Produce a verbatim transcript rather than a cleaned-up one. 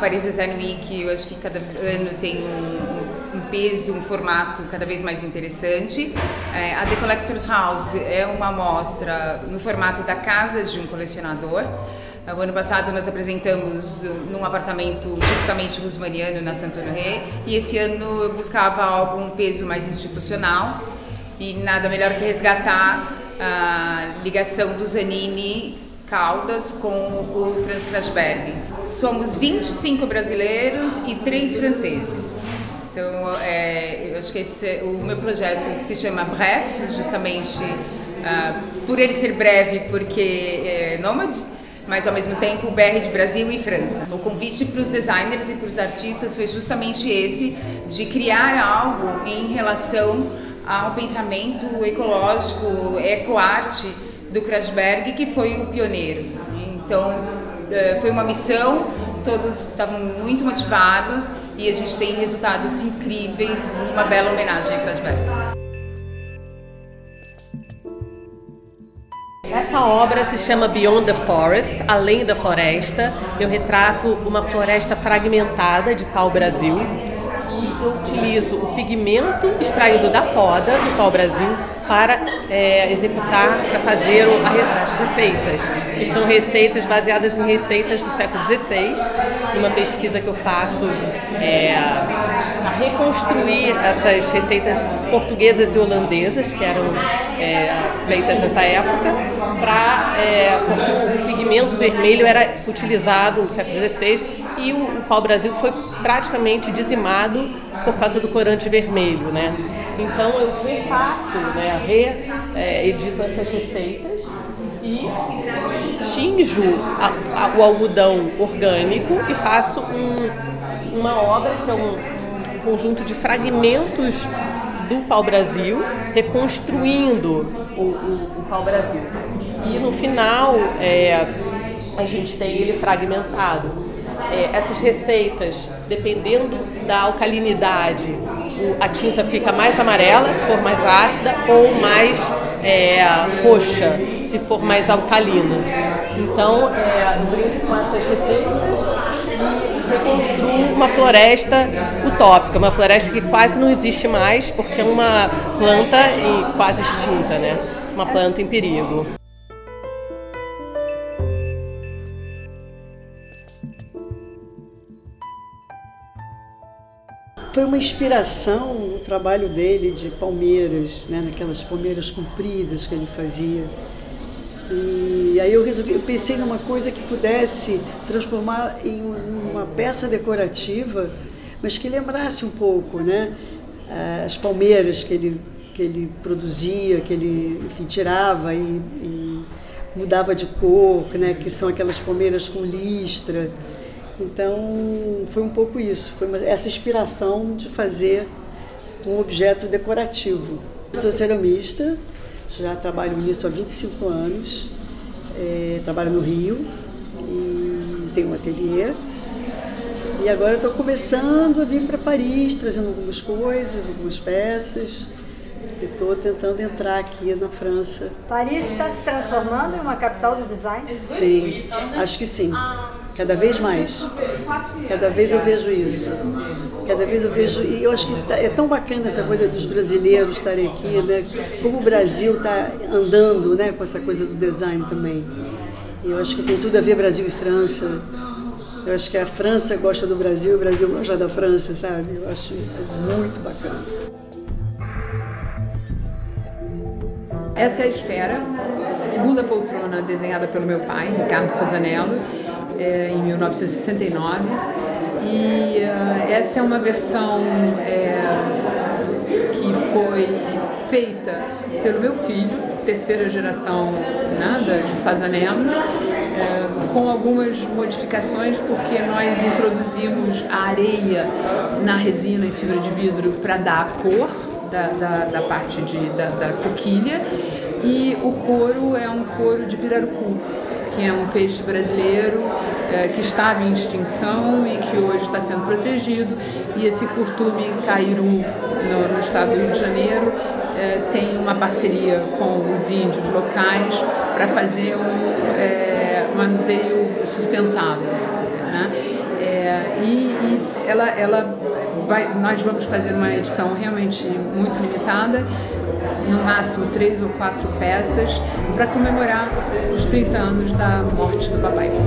Paris Design Week, eu acho que cada ano tem um, um peso, um formato cada vez mais interessante. É, a The Collector's House é uma mostra no formato da casa de um colecionador. O ano passado nós apresentamos num apartamento tipicamente rusmaniano na Saint-Honoré, e esse ano eu buscava algo, um peso mais institucional, e nada melhor que resgatar a ligação do Zanini Caldas com o Franz Krasberg. Somos vinte e cinco brasileiros e três franceses. Então, é, eu acho que esse é o meu projeto, que se chama Bref, justamente uh, por ele ser breve, porque é nômade, mas ao mesmo tempo o B R de Brasil e França. O convite para os designers e para os artistas foi justamente esse, de criar algo em relação ao pensamento ecológico, ecoarte do Krasberg, que foi o pioneiro. Então, foi uma missão, todos estavam muito motivados e a gente tem resultados incríveis numa bela homenagem a Krasberg. Essa obra se chama Beyond the Forest, Além da Floresta. Eu retrato uma floresta fragmentada de pau-brasil e eu utilizo o pigmento extraído da poda do pau-brasil para é, executar, para fazer as receitas, que são receitas baseadas em receitas do século dezesseis, uma pesquisa que eu faço é, a reconstruir essas receitas portuguesas e holandesas que eram é, feitas nessa época, pra, é, porque o pigmento vermelho era utilizado no século dezesseis e o, o pau-brasil foi praticamente dizimado por causa do corante vermelho, né? Então eu refaço, né, reedito essas receitas e tinjo a, a, o algodão orgânico e faço um, uma obra que é um, um conjunto de fragmentos do pau-brasil, reconstruindo o, o, o pau-brasil. E no final é, a gente tem ele fragmentado. É, essas receitas, dependendo da alcalinidade, a tinta fica mais amarela se for mais ácida ou mais é, roxa se for mais alcalina. Então, é, eu brinco com essas receitas e reconstruo uma floresta utópica, uma floresta que quase não existe mais porque é uma planta quase extinta, né? Uma planta em perigo. Foi uma inspiração no trabalho dele de palmeiras, né, naquelas palmeiras compridas que ele fazia. E aí eu resolvi, eu pensei numa coisa que pudesse transformar em uma peça decorativa, mas que lembrasse um pouco, né, as palmeiras que ele, que ele produzia, que ele, enfim, tirava e, e mudava de cor, né, que são aquelas palmeiras com listra. Então, foi um pouco isso, foi uma, essa inspiração de fazer um objeto decorativo. Sou ceramista, já trabalho nisso há vinte e cinco anos, é, trabalho no Rio e tenho um ateliê. E agora estou começando a vir para Paris, trazendo algumas coisas, algumas peças. E estou tentando entrar aqui na França. Paris está se transformando em uma capital do design? Sim, acho que sim. Cada vez mais. Cada vez eu vejo isso. Cada vez eu vejo... E eu acho que é tão bacana essa coisa dos brasileiros estarem aqui, né? Como o Brasil está andando, né, com essa coisa do design também. E eu acho que tem tudo a ver Brasil e França. Eu acho que a França gosta do Brasil e o Brasil gosta da França, sabe? Eu acho isso muito bacana. Essa é a esfera, segunda poltrona desenhada pelo meu pai, Ricardo Fasanello, é, em mil novecentos e sessenta e nove. E uh, essa é uma versão é, que foi feita pelo meu filho, terceira geração, né, de Fasanellos, é, com algumas modificações, porque nós introduzimos a areia na resina em fibra de vidro para dar a cor da, da, da parte de, da, da coquilha, e o couro é um couro de pirarucu, que é um peixe brasileiro é, que estava em extinção e que hoje está sendo protegido. E esse curtume cairu, no, no estado do Rio de Janeiro, é, tem uma parceria com os índios locais para fazer um é, manuseio sustentável. Quer dizer, né? É, É, e e ela, ela vai, nós vamos fazer uma edição realmente muito limitada, no máximo três ou quatro peças, para comemorar os trinta anos da morte do papai.